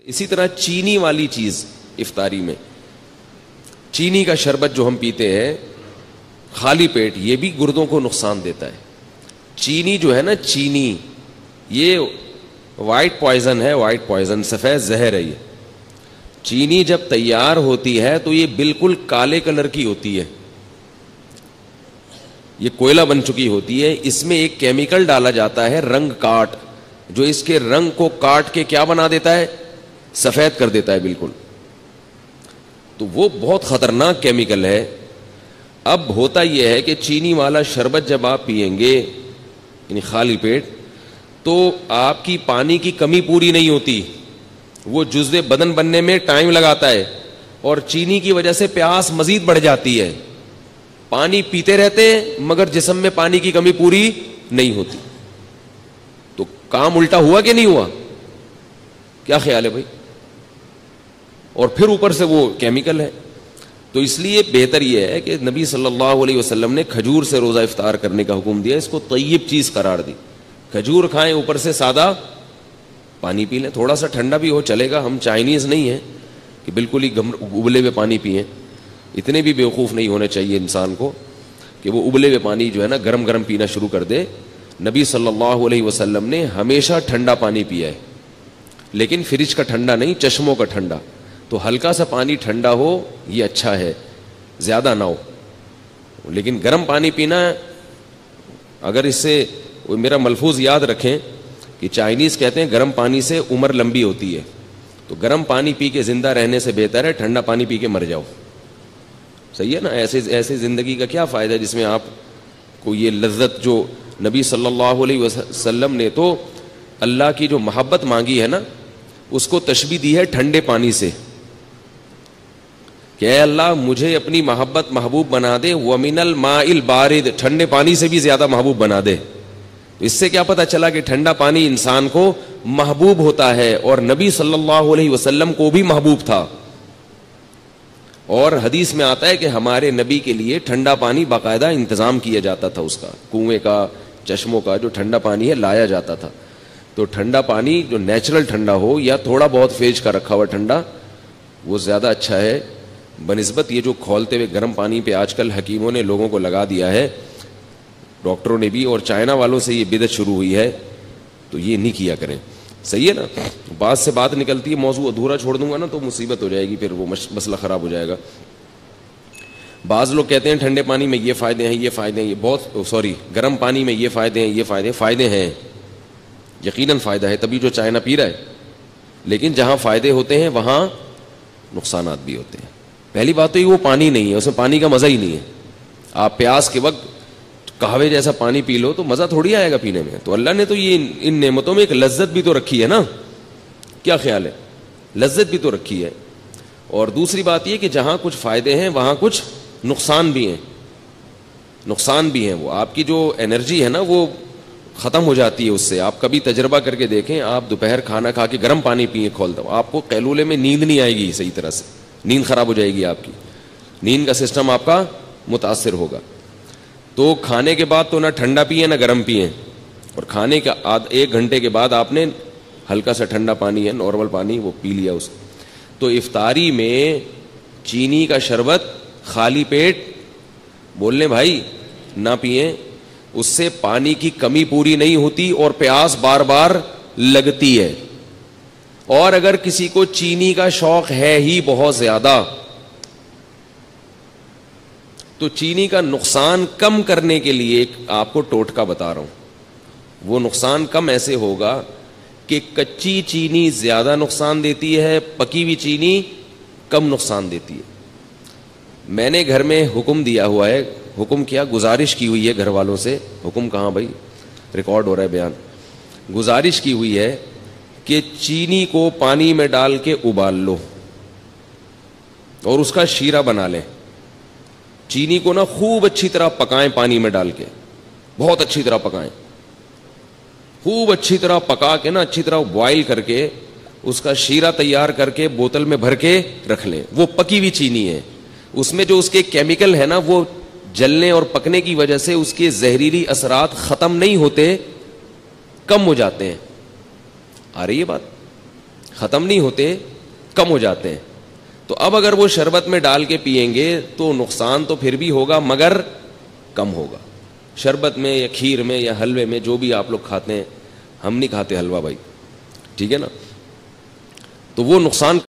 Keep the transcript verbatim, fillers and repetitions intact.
اسی طرح چینی والی چیز افطاری میں، چینی کا شربت جو ہم پیتے ہیں خالی پیٹ، یہ بھی گردوں کو نقصان دیتا ہے. چینی جو ہے نا، چینی یہ وائٹ پوائزن ہے، وائٹ پوائزن سفید زہر ہے. یہ چینی جب تیار ہوتی ہے تو یہ بالکل کالے کلر کی ہوتی ہے، یہ کوئلہ بن چکی ہوتی ہے. اس میں ایک کیمیکل ڈالا جاتا ہے رنگ کاٹ، جو اس کے رنگ کو کاٹ کے کیا بنا دیتا ہے، سفید کر دیتا ہے بالکل. تو وہ بہت خطرناک کیمیکل ہے. اب ہوتا یہ ہے کہ چینی والا شربت جب آپ پیئیں گے یعنی خالی پیٹ، تو آپ کی پانی کی کمی پوری نہیں ہوتی، وہ جزو بدن بننے میں ٹائم لگاتا ہے اور چینی کی وجہ سے پیاس مزید بڑھ جاتی ہے. پانی پیتے رہتے ہیں مگر جسم میں پانی کی کمی پوری نہیں ہوتی. تو کام الٹا ہوا کہ نہیں ہوا؟ کیا خیال ہے بھائی؟ اور پھر اوپر سے وہ کیمیکل ہے. تو اس لیے بہتر یہ ہے کہ نبی صلی اللہ علیہ وسلم نے کھجور سے روزہ افطار کرنے کا حکم دیا، اس کو طیب چیز قرار دی. کھجور کھائیں، اوپر سے سادہ پانی پی لیں، تھوڑا سا ٹھنڈا بھی ہو چلے گا. ہم چائنیز نہیں ہیں کہ بالکل ہی ابلے ہوئے پانی پئیں. اتنے بھی بیوقوف نہیں ہونے چاہیے انسان کو کہ وہ ابلے ہوئے پانی جو ہے نا گرم گرم پینا شروع کر دے. نبی صلی اللہ علیہ وسلم نے ہمیشہ ٹھنڈا پانی پیا ہے، لیکن فریج کا ٹھنڈا نہیں، چشموں کا ٹھنڈا. تو ہلکا سا پانی ٹھنڈا ہو یہ اچھا ہے، زیادہ نہ ہو. لیکن گرم پانی پینا، اگر اس سے میرا ملفوظ یاد رکھیں کہ چائنیز کہتے ہیں گرم پانی سے عمر لمبی ہوتی ہے، تو گرم پانی پی کے زندہ رہنے سے بہتر ہے ٹھنڈا پانی پی کے مر جاؤ. صحیح ہے نا؟ ایسے ایسے زندگی کا کیا فائدہ جس میں آپ کو یہ لذت، جو نبی صلی اللہ علیہ وسلم نے تو اللہ کی جو محبت مانگی ہے نا، اس کو تشبیہ دی ہے ٹھنڈے پانی سے کہ اے اللہ مجھے اپنی محبت محبوب بنا دے. وَمِنَ الْمَاءِ الْبَارِدِ، ٹھنڈے پانی سے بھی زیادہ محبوب بنا دے. اس سے کیا پتہ چلا کہ ٹھنڈا پانی انسان کو محبوب ہوتا ہے، اور نبی صلی اللہ علیہ وسلم کو بھی محبوب تھا. اور حدیث میں آتا ہے کہ ہمارے نبی کے لیے ٹھنڈا پانی باقاعدہ انتظام کیا جاتا تھا، اس کا کنویں کا، چشموں کا جو ٹھنڈا پانی ہے لایا جاتا تھا. تو ٹھنڈا پانی جو نیچرل ٹھنڈا ہو یا تھوڑا بہت فریج کا رکھا ہوا ٹھنڈا، وہ زیادہ اچھا ہے بنسبت یہ جو کھولتے ہوئے گرم پانی پہ آج کل حکیموں نے لوگوں کو لگا دیا ہے، ڈاکٹروں نے بھی، اور چائنا والوں سے یہ بدعت شروع ہوئی ہے. تو یہ نہیں کیا کریں. صحیح ہے نا؟ بات سے بات نکلتی ہے، موضوع ادھورا چھوڑ دوں گا نا تو مصیبت ہو جائے گی، پھر وہ مسئلہ خراب ہو جائے گا. بعض لوگ کہتے ہیں ٹھنڈے پانی میں یہ فائدے ہیں، یہ فائدے ہیں، یہ بہت سوری گرم پانی میں یہ فائدے ہیں، یہ فائدے فائدے ہیں. یقیناً فائدہ ہے، تبھی جو چائنا پی رہا ہے. لیکن جہاں فائدے ہوتے ہیں وہاں نقصانات بھی ہوتے ہیں. پہلی بات تو یہ وہ پانی نہیں ہے، اس میں پانی کا مزہ ہی نہیں ہے. آپ پیاس کے وقت قہوے جیسا پانی پی لو تو مزہ تھوڑی آئے گا پینے میں. تو اللہ نے تو یہ ان نعمتوں میں ایک لذت بھی تو رکھی ہے نا. کیا خیال ہے؟ لذت بھی تو رکھی ہے. اور دوسری بات یہ کہ جہاں کچھ فائدے ہیں وہاں کچھ نقصان بھی ہیں. نقصان بھی ہیں. وہ آپ کی جو انرجی ہے نا وہ ختم ہو جاتی ہے اس سے. آپ کبھی تجربہ کر کے دیکھیں، آپ دوپہر کھانا کھا کے گرم پانی پیئیں کھول دو، آپ کو قیلولے میں نیند نہیں آئے گی صحیح طرح سے، نیند خراب ہو جائے گی آپ کی، نیند کا سسٹم آپ کا متاثر ہوگا. تو کھانے کے بعد تو نہ ٹھنڈا پیئیں نہ گرم پیئیں، اور کھانے کا آدھ ایک گھنٹے کے بعد آپ نے ہلکا سا ٹھنڈا پانی ہے، نارمل پانی، وہ پی لیا اس. تو افطاری میں چینی کا شربت خالی پیٹ بولنے بھائی نہ پئیں، اس سے پانی کی کمی پوری نہیں ہوتی اور پیاس بار بار لگتی ہے. اور اگر کسی کو چینی کا شوق ہے ہی بہت زیادہ، تو چینی کا نقصان کم کرنے کے لیے ایک آپ کو ٹوٹکا بتا رہا ہوں. وہ نقصان کم ایسے ہوگا کہ کچی چینی زیادہ نقصان دیتی ہے، پکی ہوئی چینی کم نقصان دیتی ہے. میں نے گھر میں حکم دیا ہوا ہے، حکم کیا، گزارش کی ہوئی ہے گھر والوں سے. حکم کہاں بھائی، ریکارڈ ہو رہا ہے بیان. گزارش کی ہوئی ہے کہ چینی کو پانی میں ڈال کے ابال لو اور اس کا شیرہ بنا لیں. چینی کو نا خوب اچھی طرح پکائیں، پانی میں ڈال کے بہت اچھی طرح پکائیں، خوب اچھی طرح پکا کے نا اچھی طرح بوائل کر کے اس کا شیرہ تیار کر کے بوتل میں بھر کے رکھ لیں. وہ پکی ہوئی چینی ہے، اس میں جو اس کے کیمیکل ہے نا وہ جلنے اور پکنے کی وجہ سے اس کے زہریلی اثرات ختم نہیں ہوتے، کم ہو جاتے ہیں. آ رہی ہے بات؟ ختم نہیں ہوتے, کم ہو جاتے ہیں. تو اب اگر وہ شربت میں ڈال کے پئیں گے تو نقصان تو پھر بھی ہوگا مگر کم ہوگا. شربت میں یا کھیر میں یا حلوے میں, جو بھی آپ لوگ کھاتے ہیں, ہم نہیں کھاتے حلوہ بھائی, ٹھیک ہے نا, تو وہ نقصان